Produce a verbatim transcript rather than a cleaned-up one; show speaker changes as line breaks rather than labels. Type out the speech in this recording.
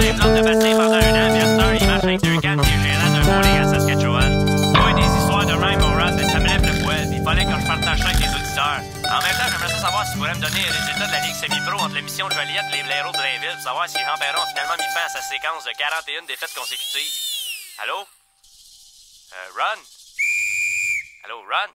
des plantes de bassin pendant un an, puis à cette heure, il marche avec deux cannes, puis il est gérant d'un bowling à Saskatchewan. Moi, des histoires de même, mon Ron, mais ça me lève le poil, puis il fallait que je partage ça avec les auditeurs. En même temps, j'aimerais ça savoir si tu pourrais me donner les résultats de la Ligue semi-pro entre l'émission de Joliette et les blaireaux de Blainville, pour savoir si Jean Perron a finalement mis fin à sa séquence de quarante et une défaites consécutives. Allô? Euh, Ron? Allô, Ron?